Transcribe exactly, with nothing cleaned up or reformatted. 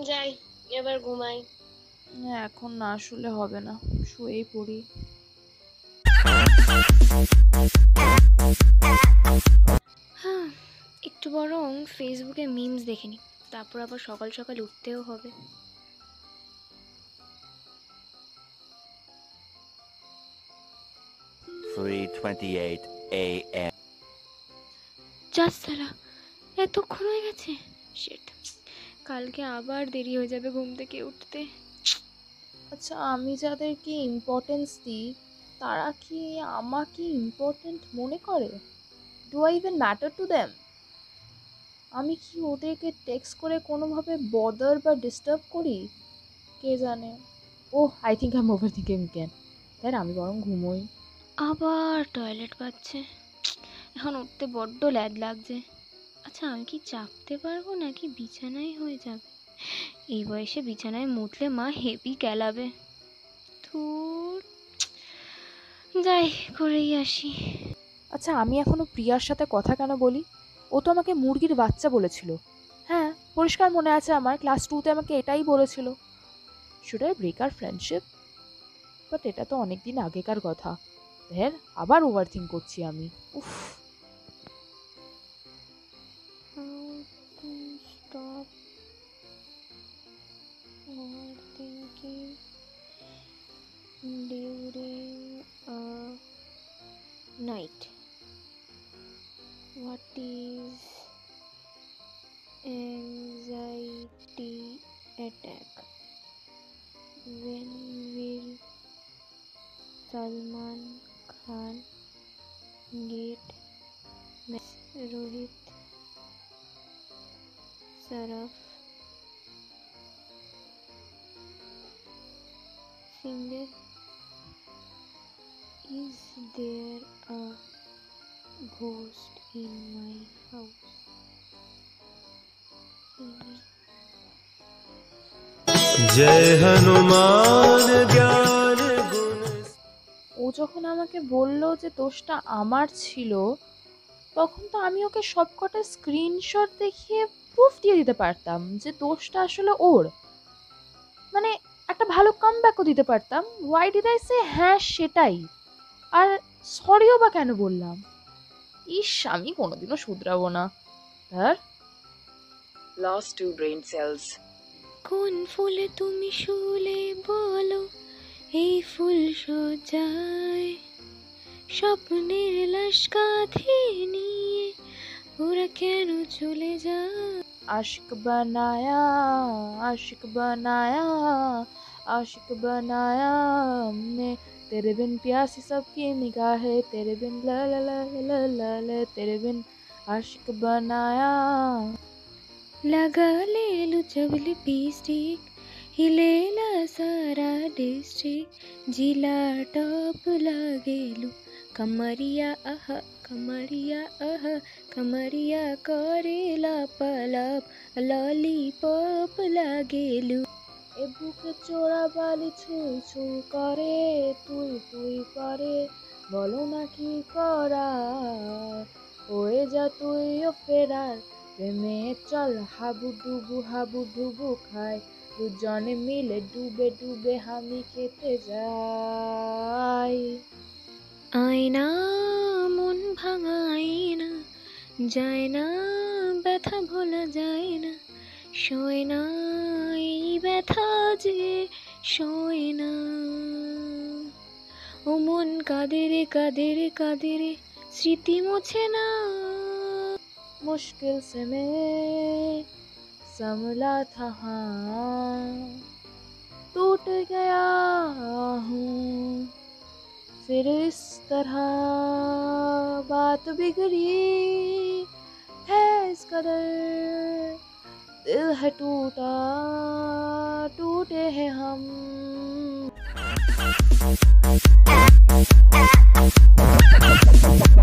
যাই এবার ঘুমাই। এখন না শুলে হবে না, শুয়েই পড়ি। হ্যাঁ, একটু বরং ফেসবুকে মিমস দেখে নি, তারপর আবার সকাল সকাল উঠতেও হবে। three twenty-eight a m যাস সালা, এতক্ষণ হয়ে গেছে। শিট, কালকে আবার দেরি হয়ে যাবে ঘুম থেকে উঠতে। আচ্ছা, আমি যাদেরকে ইম্পর্টেন্স দিই তারা কি আমাকে ইম্পর্টেন্ট মনে করে? Do I even matter to them? আমি কি ওদেরকে টেক্সট করে কোনোভাবে বদার বা ডিস্টার্ব করি? কে জানে। Oh I think I am overthinking again. তাই আমি বরং ঘুমোই। আবার টয়লেট পাচ্ছে, এখন উঠতে বড্ড ল্যাদ লাগছে। আচ্ছা, আমি কি চাপতে পারবো নাকি বিছানায় হয়ে যাবে? এই বয়সে বিছানায় মুতলে মা হেভি কেলাবে। ধুর, যাই করেই আসি। আচ্ছা, আমি এখনো প্রিয়ার সাথে কথা কেন বলি? ও তো আমাকে মুরগির বাচ্চা বলেছিল। হ্যাঁ, পরিষ্কার মনে আছে আমার, ক্লাস টুতে আমাকে এটাই বলেছিল। Should I break our friendship? But এটা তো অনেকদিন আগেকার কথা। ধের, আবার ওভার থিঙ্ক করছি আমি। উফ। Stop overthinking during a night. What is anxiety attack? When will Salman Khan get Rohit Saraf singer? Is there a ghost in my house? जय हनुमान ज्ञान गुण। ও যখন আমাকে বলল যে দোষটা আমার ছিল, তখন তো আমি ওকে সবকটা স্ক্রিনশট দেখিয়ে প্রুফ দিয়ে দিতে পারতাম যে দোষটা আসলে ওর। মানে একটা ভালো কামব্যাকও দিতে পারতাম। ওয়াই ডিড আই সে হ্যাঁ সেটাই? আর সরিও বা কেন বললাম? ইস, আমি কোনোদিনও শুধরাবো না। আর Lost two brain cells. কোন ফুলে তুমি শুলে বলো, এই ফুল সজ্জায় স্বপ্নের লাশ কাঁধে নিয়ে ওরা কেন চলে যায়? आशिक बनाया आशिक बनाया आशिक बनाया हमने, तेरे बिन प्यासी सबकी निगाहें, तेरे बिन ला ला ला ला ला ला, तेरे बिन आशिक बनाया। लगा ले लो जब लिपस्टिक, हिलेला सारा डिस्ट्रिक्ट, जिला टॉप लागेलू, कमरिया आह कमरिया आह कमरिया करेला पलाप, लॉलीपॉप लागेलू। এ বুকে চোরা বালি ছুঁই ছুঁই করে, তুই তুই করে, বলো না কি করার, হয়ে যা তুইও ফেরার, প্রেমে চল হাবুডুবু হাবুডুবু খাই, দুজনে মিলে ডুবে ডুবে হামি খেতে যাই। আয়না মন ভাঙা আয়না, যায় না ব্যথা ভোলা যায় না, শোয় না এই ব্যথা যে শোয় না। ও মন কাঁদে রে কাঁদে রে কাঁদে রে, স্মৃতি মোছে না। मुश्किल से मैं संभला था हाँ, टूट गया हूँ फिर इस तरह, बात बिगड़ी है इस कदर, दिल है टूटा टूटे हैं हम।